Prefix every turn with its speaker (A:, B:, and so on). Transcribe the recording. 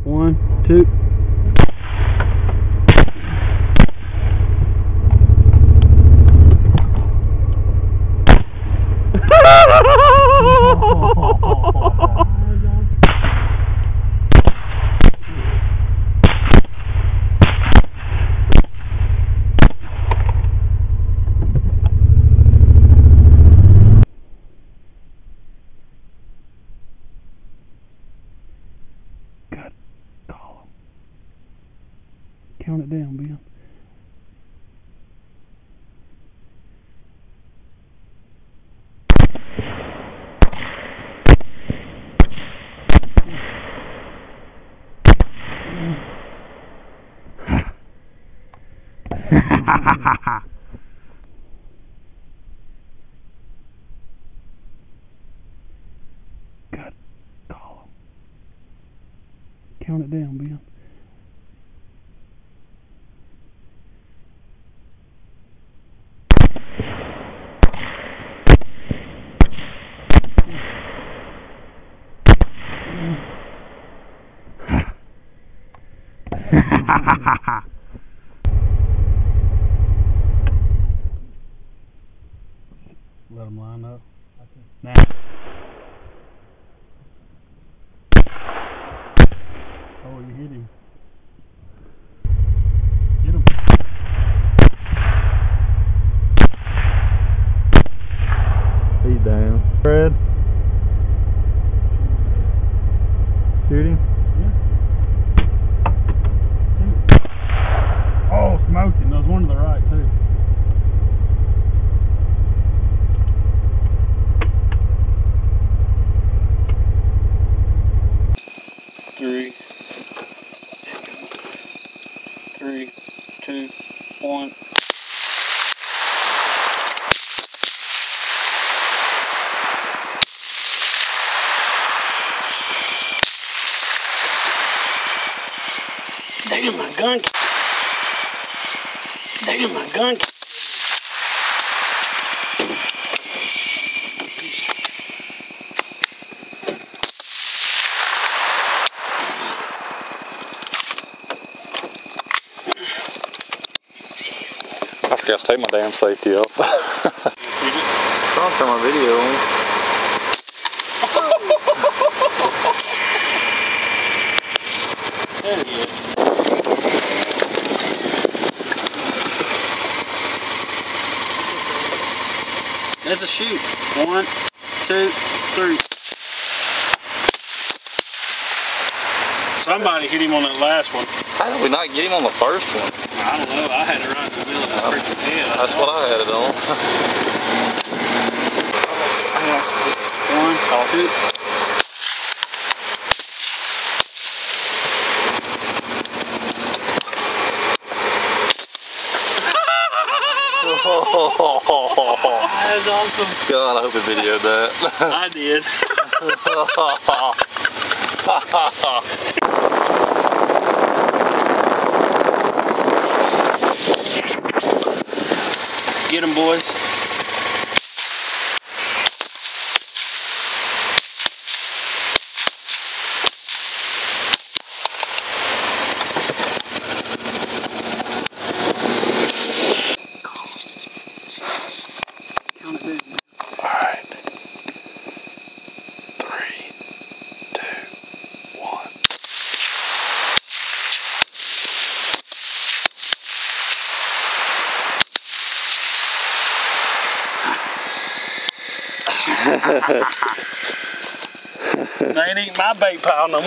A: 1, 2. God, call him. Count it down, Ben. God, call him. Count it down, Ben. Let them line up. Now. Oh, you hit him. Get him.
B: He's down. Fred. Shoot him.
A: Yeah. Oh, smoking. There's one to the right, too. Three, 2, 1. Damn, my gun. Damn, my gun.
B: I forgot to take my damn safety off. I'll turn my video on.
A: There he is. There's a shoot. 1, 2, 3. Somebody hit him on that last one.
B: How did we not get him on the first one?
A: I don't know. I had it right in the middle of his freaking head.
B: That's what I had it on.
A: 1, 2. That's awesome.
B: God, I hope he videoed that.
A: I did. Get them, boys. Count it down.
B: Alright. 3, 2, 1.
A: They ain't eating my bait pile no more.